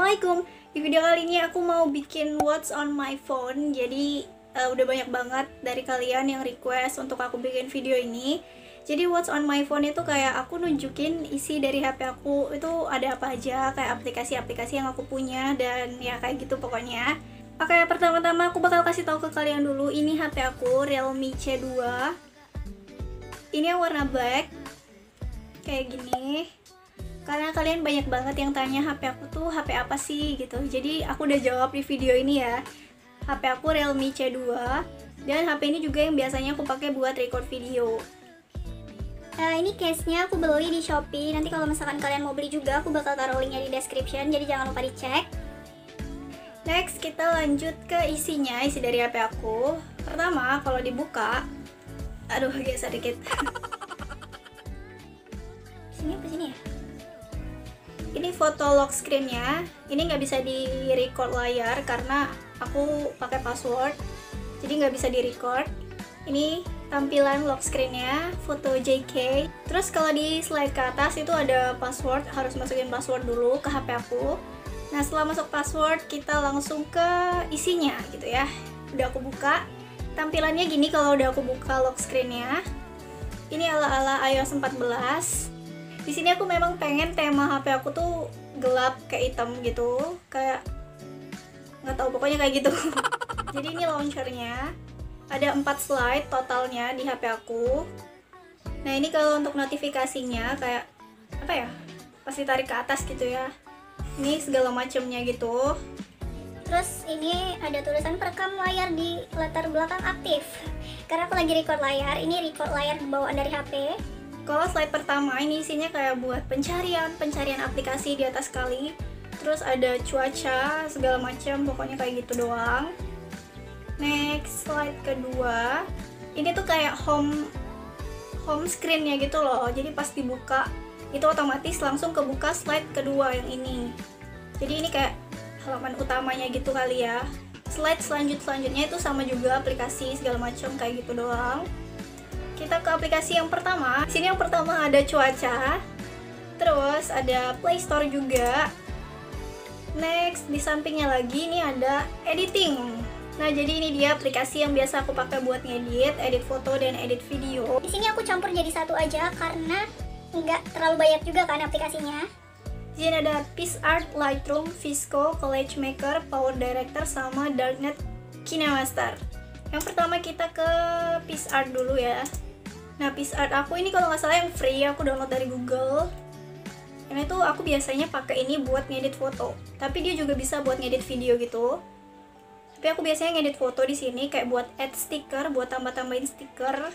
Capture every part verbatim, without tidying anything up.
Assalamualaikum. Di video kali ini aku mau bikin what's on my phone. Jadi uh, udah banyak banget dari kalian yang request untuk aku bikin video ini. Jadi what's on my phone itu kayak aku nunjukin isi dari H P aku itu ada apa aja, kayak aplikasi-aplikasi yang aku punya dan ya kayak gitu pokoknya. Oke, pertama-tama aku bakal kasih tahu ke kalian dulu, ini H P aku Realme C dua. Ini yang warna black. Kayak gini. Karena kalian banyak banget yang tanya H P aku tuh H P apa sih gitu. Jadi aku udah jawab di video ini ya. H P aku Realme C dua dan H P ini juga yang biasanya aku pakai buat record video. Uh, ini case-nya aku beli di Shopee. Nanti kalau misalkan kalian mau beli juga aku bakal taruh linknya di description. Jadi jangan lupa dicek. Next kita lanjut ke isinya, isi dari H P aku. Pertama kalau dibuka, aduh geser dikit. Sini apa sini ya? Ini foto lock screen-nya. Ini nggak bisa di record layar karena aku pakai password, jadi nggak bisa di record. Ini tampilan lock screen-nya, foto J K. Terus kalau di slide ke atas itu ada password, harus masukin password dulu ke H P aku. Nah setelah masuk password kita langsung ke isinya gitu ya. Udah aku buka, tampilannya gini kalau udah aku buka lock screen-nya. Ini ala-ala iOS empat belas. Di sini aku memang pengen tema H P aku tuh gelap kayak hitam gitu, kayak nggak tahu pokoknya kayak gitu. Jadi ini launchernya, ada empat slide totalnya di H P aku. Nah ini kalau untuk notifikasinya kayak apa ya, pasti tarik ke atas gitu ya. Ini segala macamnya gitu. Terus ini ada tulisan perekam layar di latar belakang aktif. Karena aku lagi record layar, ini record layar bawaan dari H P. Kalau slide pertama ini isinya kayak buat pencarian, pencarian aplikasi di atas kali. Terus ada cuaca, segala macam, pokoknya kayak gitu doang. Next, slide kedua. Ini tuh kayak home home screen-nya gitu loh. Jadi pas dibuka, itu otomatis langsung kebuka slide kedua yang ini. Jadi ini kayak halaman utamanya gitu kali ya. Slide selanjut selanjutnya itu sama juga aplikasi segala macam kayak gitu doang. Kita ke aplikasi yang pertama. Di sini yang pertama ada cuaca. Terus ada Play Store juga. Next, di sampingnya lagi ini ada editing. Nah, jadi ini dia aplikasi yang biasa aku pakai buat ngedit, edit foto dan edit video. Di sini aku campur jadi satu aja karena nggak terlalu banyak juga kan aplikasinya. Di sini ada PixArt, Lightroom, Visco, Collage Maker, Power Director, sama Darknet KineMaster. Yang pertama kita ke PixArt dulu ya. Nah, PixArt aku ini kalau nggak salah yang free, aku download dari Google. Ini tuh aku biasanya pakai ini buat ngedit foto, tapi dia juga bisa buat ngedit video gitu. Tapi aku biasanya ngedit foto di sini kayak buat add stiker, buat tambah-tambahin stiker.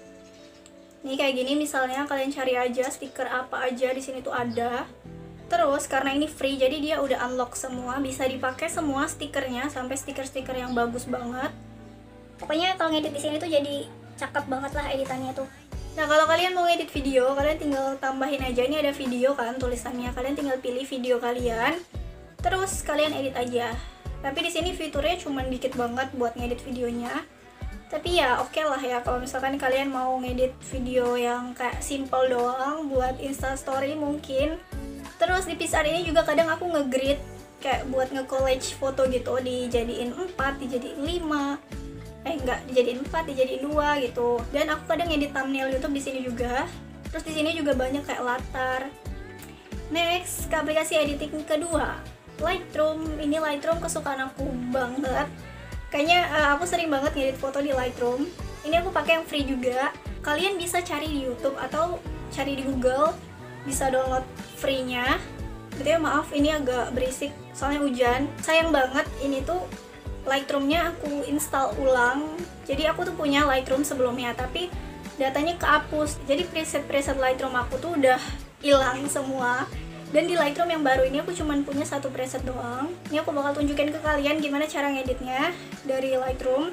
Ini kayak gini misalnya, kalian cari aja stiker apa aja di sini tuh ada. Terus karena ini free, jadi dia udah unlock semua, bisa dipakai semua stikernya sampai stiker-stiker yang bagus banget. Pokoknya kalau ngedit di sini tuh jadi cakep banget lah editannya tuh. Nah kalau kalian mau ngedit video, kalian tinggal tambahin aja, ini ada video kan tulisannya, kalian tinggal pilih video kalian, terus kalian edit aja. Tapi di sini fiturnya cuma dikit banget buat ngedit videonya. Tapi ya oke okay lah ya kalau misalkan kalian mau ngedit video yang kayak simple doang buat Instastory mungkin. Terus di PixArt ini juga kadang aku nge-grid kayak buat nge-collage foto gitu, dijadiin empat, dijadiin lima. Eh enggak, dijadiin empat, dijadiin dua gitu. Dan aku kadang ngedit thumbnail YouTube di sini juga. Terus di sini juga banyak kayak latar. Next, ke aplikasi editing kedua, Lightroom. Ini Lightroom kesukaan aku banget. Kayaknya uh, aku sering banget ngedit foto di Lightroom. Ini aku pakai yang free juga. Kalian bisa cari di YouTube atau cari di Google, bisa download free-nya. Berarti ya maaf ini agak berisik soalnya hujan. Sayang banget ini tuh Lightroom-nya aku install ulang. Jadi aku tuh punya Lightroom sebelumnya, tapi datanya kehapus. Jadi preset-preset Lightroom aku tuh udah hilang semua. Dan di Lightroom yang baru ini aku cuman punya satu preset doang. Ini aku bakal tunjukin ke kalian gimana cara ngeditnya dari Lightroom.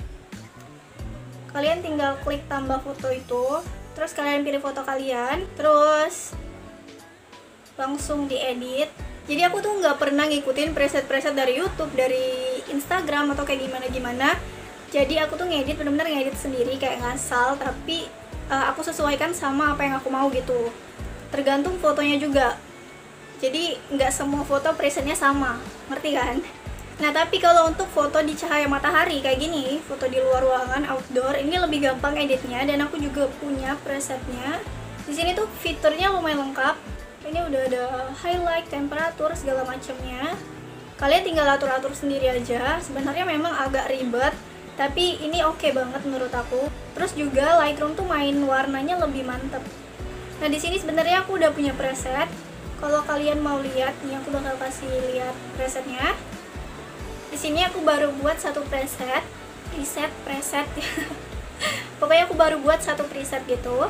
Kalian tinggal klik tambah foto itu, terus kalian pilih foto kalian, terus langsung diedit. Jadi aku tuh nggak pernah ngikutin preset-preset dari YouTube, dari Instagram atau kayak gimana-gimana. Jadi aku tuh ngedit, bener-bener ngedit sendiri kayak ngasal, tapi uh, aku sesuaikan sama apa yang aku mau gitu. Tergantung fotonya juga. Jadi nggak semua foto presetnya sama, ngerti kan? Nah tapi kalau untuk foto di cahaya matahari kayak gini, foto di luar ruangan, outdoor, ini lebih gampang editnya dan aku juga punya presetnya. Di sini tuh fiturnya lumayan lengkap. Ini udah ada highlight, temperatur, segala macamnya. Kalian tinggal atur-atur sendiri aja. Sebenarnya memang agak ribet, tapi ini oke okay banget menurut aku. Terus juga Lightroom tuh main warnanya lebih mantep. Nah di sini sebenarnya aku udah punya preset. Kalau kalian mau lihat, nih aku bakal kasih lihat presetnya. Di sini aku baru buat satu preset, preset, preset. Pokoknya aku baru buat satu preset gitu.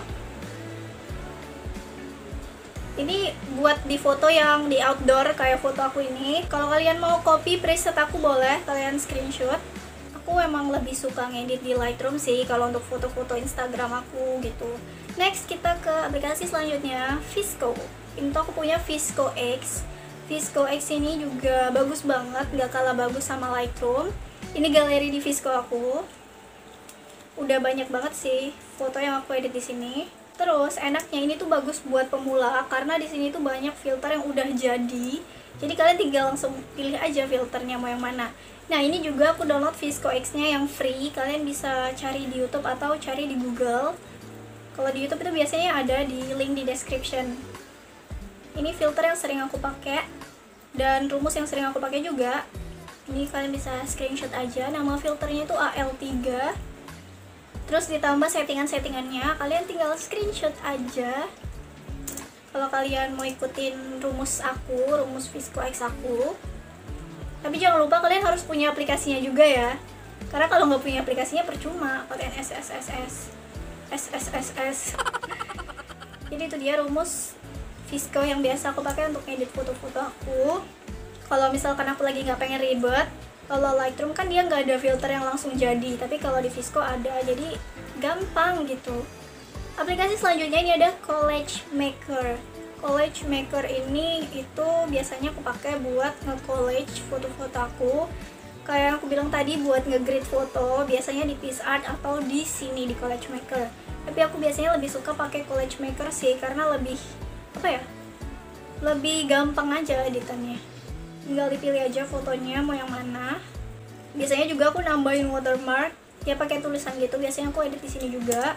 Ini buat di foto yang di outdoor kayak foto aku ini. Kalau kalian mau copy preset aku boleh, kalian screenshot. Aku emang lebih suka ngedit di Lightroom sih kalau untuk foto-foto Instagram aku gitu. Next kita ke aplikasi selanjutnya, VSCO. Ini tuh aku punya VSCO X. VSCO X ini juga bagus banget, gak kalah bagus sama Lightroom. Ini galeri di VSCO aku. Udah banyak banget sih foto yang aku edit di sini. Terus enaknya ini tuh bagus buat pemula karena di sini tuh banyak filter yang udah jadi. Jadi kalian tinggal langsung pilih aja filternya mau yang mana. Nah, ini juga aku download VSCO X-nya yang free. Kalian bisa cari di YouTube atau cari di Google. Kalau di YouTube itu biasanya ada di link di description. Ini filter yang sering aku pakai dan rumus yang sering aku pakai juga. Ini kalian bisa screenshot aja. Nama filternya itu A L tiga. Terus ditambah settingan-settingannya, kalian tinggal screenshot aja. Kalau kalian mau ikutin rumus aku, rumus VSCO X aku. Tapi jangan lupa kalian harus punya aplikasinya juga ya. Karena kalau nggak punya aplikasinya percuma, kalian S S S S S S S S. Jadi itu dia rumus VSCO yang biasa aku pakai untuk edit foto-foto aku. Kalau misalkan aku lagi nggak pengen ribet, kalau Lightroom kan dia nggak ada filter yang langsung jadi, tapi kalau di VSCO ada, jadi gampang gitu. Aplikasi selanjutnya ini ada Collage Maker. Collage Maker ini itu biasanya aku pakai buat nge-collage foto-foto aku. Kayak yang aku bilang tadi, buat nge-grid foto, biasanya di PixArt atau di sini di Collage Maker. Tapi aku biasanya lebih suka pakai Collage Maker sih, karena lebih apa ya? Lebih gampang aja editannya. Tinggal dipilih aja fotonya mau yang mana. Biasanya juga aku nambahin watermark, ya pakai tulisan gitu. Biasanya aku edit di sini juga.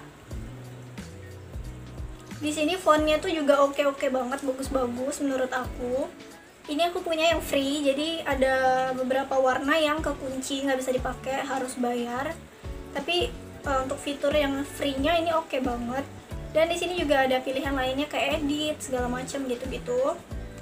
Di sini fontnya tuh juga oke-oke banget, bagus-bagus menurut aku. Ini aku punya yang free, jadi ada beberapa warna yang kekunci nggak bisa dipakai, harus bayar. Tapi uh, untuk fitur yang free-nya ini oke banget. Dan di sini juga ada pilihan lainnya kayak edit segala macam gitu-gitu.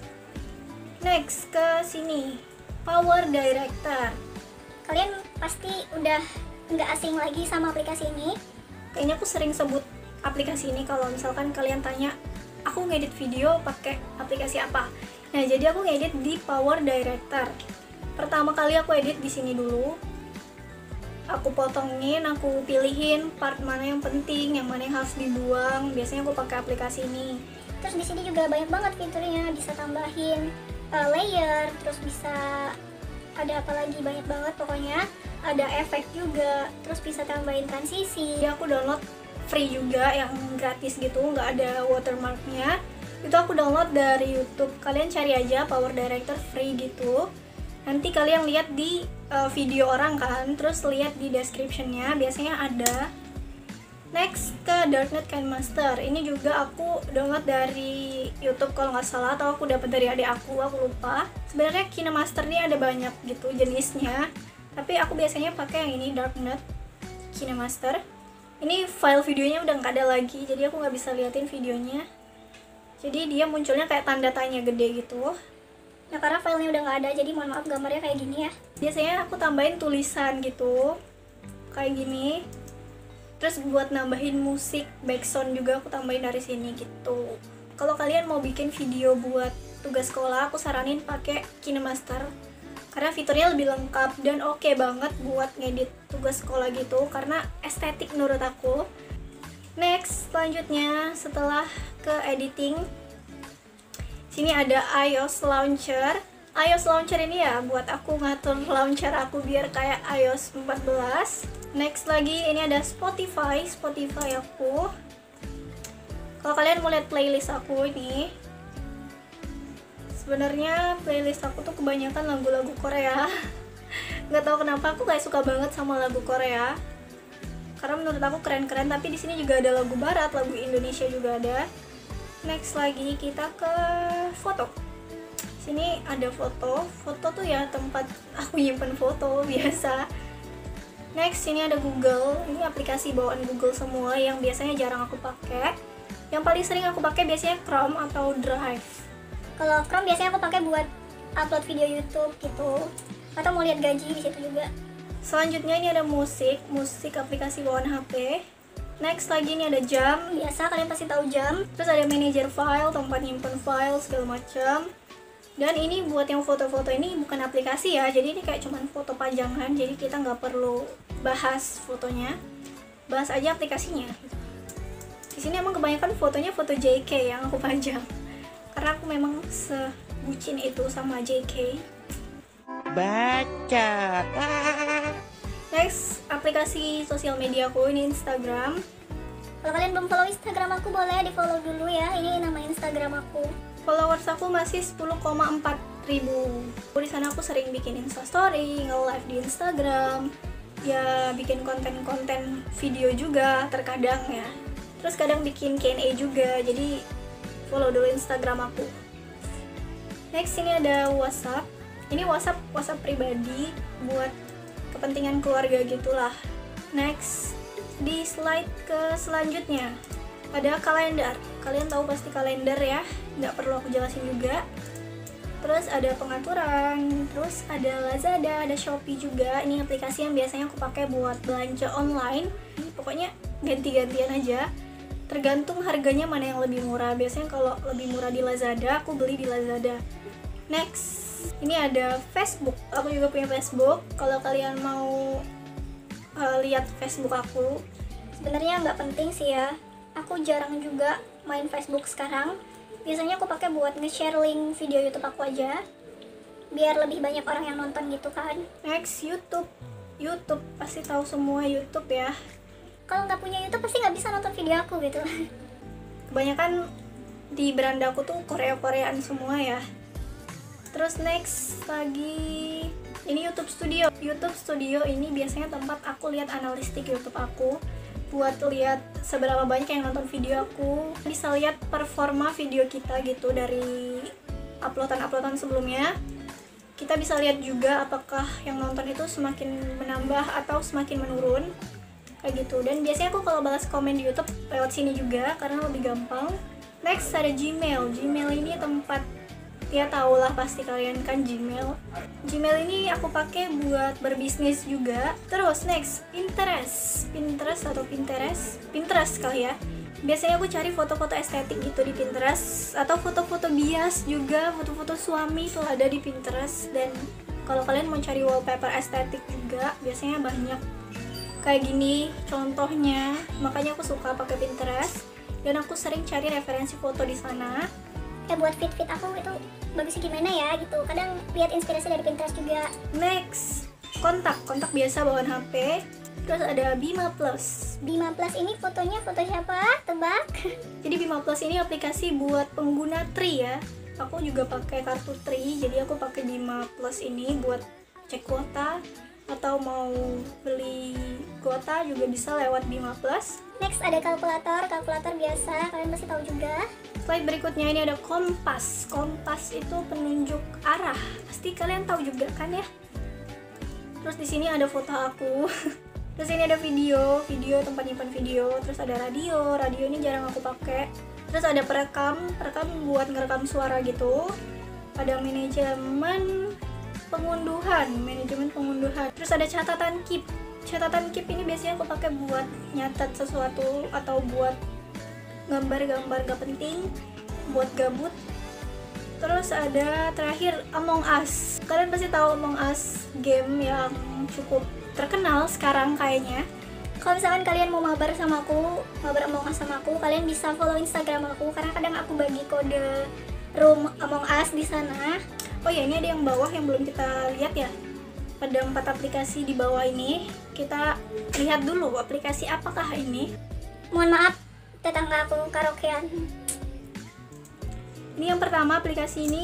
Next ke sini, Power Director. Kalian pasti udah nggak asing lagi sama aplikasi ini. Kayaknya aku sering sebut aplikasi ini kalau misalkan kalian tanya, aku ngedit video pakai aplikasi apa? Nah, jadi aku ngedit di Power Director. Pertama kali aku edit di sini dulu. Aku potongin, aku pilihin part mana yang penting, yang mana yang harus dibuang. Biasanya aku pakai aplikasi ini. Terus di sini juga banyak banget fiturnya, bisa tambahin uh, layer, terus bisa ada apa lagi, banyak banget pokoknya. Ada efek juga, terus bisa tambahin transisi. Jadi aku download free juga yang gratis gitu, nggak ada watermarknya. Itu aku download dari YouTube. Kalian cari aja Power Director free gitu. Nanti kalian lihat di uh, video orang kan, terus lihat di descriptionnya, biasanya ada. Next ke Darknet KineMaster. Ini juga aku download dari YouTube kalau nggak salah, atau aku dapat dari adik aku, aku lupa. Sebenarnya KineMaster ini ada banyak gitu jenisnya, tapi aku biasanya pakai yang ini, Darknet KineMaster. Ini file videonya udah nggak ada lagi, jadi aku nggak bisa liatin videonya. Jadi dia munculnya kayak tanda tanya gede gitu. Nah, karena filenya udah nggak ada, jadi mohon maaf gambarnya kayak gini ya. Biasanya aku tambahin tulisan gitu, kayak gini. Terus buat nambahin musik, background juga aku tambahin dari sini gitu. Kalau kalian mau bikin video buat tugas sekolah, aku saranin pakai KineMaster. Karena fiturnya lebih lengkap dan oke okay banget buat ngedit tugas sekolah gitu, karena estetik menurut aku. Next, selanjutnya setelah ke editing, sini ada iOS Launcher. iOS Launcher ini ya buat aku ngatur launcher aku biar kayak iOS empat belas. Next lagi ini ada Spotify, Spotify aku. Kalau kalian mau lihat playlist aku ini, Sebenarnya playlist aku tuh kebanyakan lagu-lagu Korea. Nggak tahu kenapa aku kayak suka banget sama lagu Korea. Karena menurut aku keren-keren, tapi di sini juga ada lagu barat, lagu Indonesia juga ada. Next lagi kita ke foto. Sini ada foto. Foto tuh ya tempat aku nyimpen foto biasa. Next ini ada Google. Ini aplikasi bawaan Google semua yang biasanya jarang aku pakai. Yang paling sering aku pakai biasanya Chrome atau Drive. Kalau Chrome biasanya aku pakai buat upload video YouTube gitu, atau mau lihat gaji di situ juga. Selanjutnya ini ada musik, musik aplikasi bawaan H P. Next lagi ini ada jam, Biasa kalian pasti tahu jam. terus ada manager file, tempat nyimpen file segala macam. Dan ini buat yang foto-foto ini bukan aplikasi ya, jadi ini kayak cuman foto pajangan, jadi kita nggak perlu bahas fotonya, bahas aja aplikasinya. Di sini emang kebanyakan fotonya foto J K yang aku pajang. Karena aku memang sebucin itu sama J K. Baca. Next, aplikasi sosial media aku ini Instagram. Kalau kalian belum follow Instagram aku, boleh di follow dulu ya. Ini nama Instagram aku. Followers aku masih sepuluh koma empat ribu. Di sana aku sering bikin Instastory, nge-live di Instagram, ya bikin konten-konten video juga terkadang ya. Terus kadang bikin Q and A juga, jadi follow dulu Instagram aku. Next ini ada WhatsApp. Ini WhatsApp WhatsApp pribadi buat kepentingan keluarga gitulah. Next di slide ke selanjutnya ada kalender. Kalian tahu pasti kalender ya, nggak perlu aku jelasin juga. Terus ada pengaturan, terus ada Lazada, ada Shopee juga. Ini aplikasi yang biasanya aku pakai buat belanja online. Pokoknya ganti-gantian aja. Tergantung harganya mana yang lebih murah. Biasanya kalau lebih murah di Lazada, aku beli di Lazada. Next, ini ada Facebook. Aku juga punya Facebook. Kalau kalian mau uh, lihat Facebook aku, Sebenarnya nggak penting sih ya. Aku jarang juga main Facebook sekarang. Biasanya aku pakai buat nge-share link video YouTube aku aja, biar lebih banyak orang yang nonton gitu kan. next YouTube. YouTube pasti tahu semua YouTube ya. Kalau nggak punya YouTube pasti nggak bisa nonton video aku gitu. Kebanyakan di beranda aku tuh Korea-Koreaan semua ya. Terus next lagi ini YouTube Studio. YouTube Studio ini biasanya tempat aku lihat analistik YouTube aku, buat lihat seberapa banyak yang nonton video aku. Bisa lihat performa video kita gitu dari uploadan-uploadan sebelumnya. Kita bisa lihat juga apakah yang nonton itu semakin menambah atau semakin menurun, kayak gitu. Dan biasanya aku kalau balas komen di YouTube lewat sini juga karena lebih gampang. Next ada Gmail. Gmail ini tempat, ya tau lah pasti kalian kan Gmail. Gmail ini aku pakai buat berbisnis juga. Terus next, Pinterest. Pinterest atau Pinterest? Pinterest kali ya. Biasanya aku cari foto-foto estetik gitu di Pinterest, atau foto-foto bias juga, foto-foto suami tuh ada di Pinterest. Dan kalau kalian mau cari wallpaper estetik juga, biasanya banyak kayak gini contohnya. Makanya aku suka pakai Pinterest dan aku sering cari referensi foto di sana. Ya buat fit-fit aku itu bagusnya gimana ya gitu. Kadang lihat inspirasi dari Pinterest juga. Next, kontak. Kontak biasa bawaan H P. Terus ada Bima Plus. Bima Plus ini fotonya foto siapa? Tebak. Jadi Bima Plus ini aplikasi buat pengguna Tri ya. Aku juga pakai kartu Tri, jadi aku pakai Bima Plus ini buat cek kuota atau mau beli kuota juga bisa lewat Bima Plus. Next ada kalkulator. Kalkulator biasa kalian pasti tahu juga. Slide berikutnya ini ada kompas. Kompas itu penunjuk arah. Pasti kalian tahu juga kan ya. Terus di sini ada foto aku. Terus ini ada video, video tempat nyimpan video. Terus ada radio. Radio ini jarang aku pakai. Terus ada perekam, perekam buat ngerekam suara gitu. Ada manajemen pengunduhan, manajemen pengunduhan. Terus ada catatan keep. Catatan keep ini biasanya aku pakai buat nyatet sesuatu atau buat gambar-gambar gak penting, buat gabut. Terus ada terakhir Among Us. Kalian pasti tahu Among Us, game yang cukup terkenal sekarang kayaknya. Kalau misalkan kalian mau mabar sama aku, mabar Among Us sama aku, kalian bisa follow Instagram aku karena kadang aku bagi kode room Among Us di sana. Oh ya, ini ada yang bawah yang belum kita lihat ya. Pada empat aplikasi di bawah ini, kita lihat dulu aplikasi apakah ini. Mohon maaf, tetangga aku karaokean. Ini yang pertama, aplikasi ini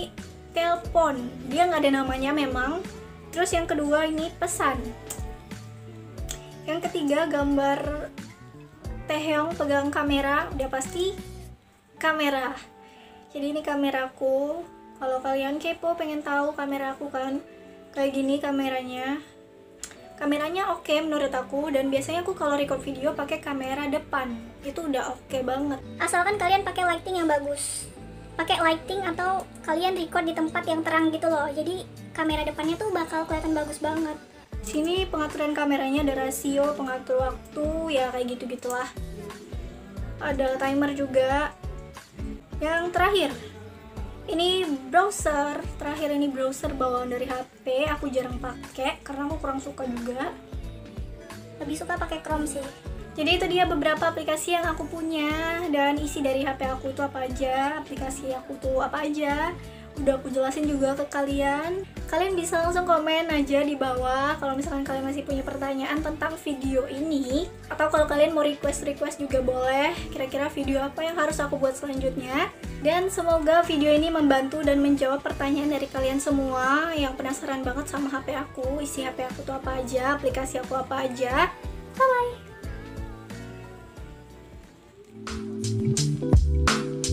telepon, dia nggak ada namanya memang. Terus yang kedua ini pesan. Yang ketiga gambar Taehyung pegang kamera, udah pasti kamera. Jadi ini kameraku. Kalau kalian kepo pengen tahu kameraku kan kayak gini kameranya. Kameranya oke okay menurut aku, dan biasanya aku kalau record video pakai kamera depan. Itu udah oke okay banget. Asalkan kalian pakai lighting yang bagus. Pakai lighting atau kalian record di tempat yang terang gitu loh. Jadi kamera depannya tuh bakal kelihatan bagus banget. Sini pengaturan kameranya ada rasio, pengatur waktu, ya kayak gitu-gitulah. Ada timer juga. Yang terakhir, ini browser. Terakhir ini browser bawaan dari H P. Aku jarang pakai karena aku kurang suka juga. Lebih suka pakai Chrome sih. Jadi itu dia beberapa aplikasi yang aku punya, dan isi dari H P aku itu apa aja, aplikasi aku tuh apa aja. Udah aku jelasin juga ke kalian. Kalian bisa langsung komen aja di bawah kalau misalkan kalian masih punya pertanyaan tentang video ini, atau kalau kalian mau request-request juga boleh, kira-kira video apa yang harus aku buat selanjutnya. Dan semoga video ini membantu dan menjawab pertanyaan dari kalian semua yang penasaran banget sama H P aku, isi H P aku tuh apa aja, aplikasi aku apa aja. Bye bye.